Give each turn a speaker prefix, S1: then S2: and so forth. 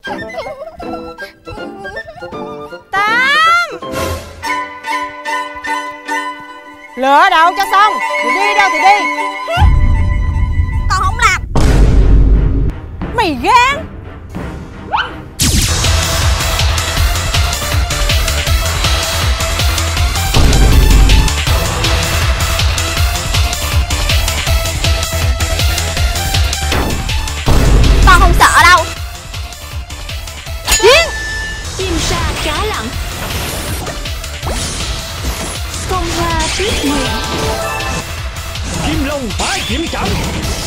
S1: Tám, lựa đầu cho xong. Thì đi đâu thì đi.
S2: Con không làm.
S1: Mày gan.
S2: Con không sợ đâu.
S1: Chiến.
S3: Chim sa cá lặn, phong hoa tuyết nguyệt,
S4: Kim Long bá kiếm trận.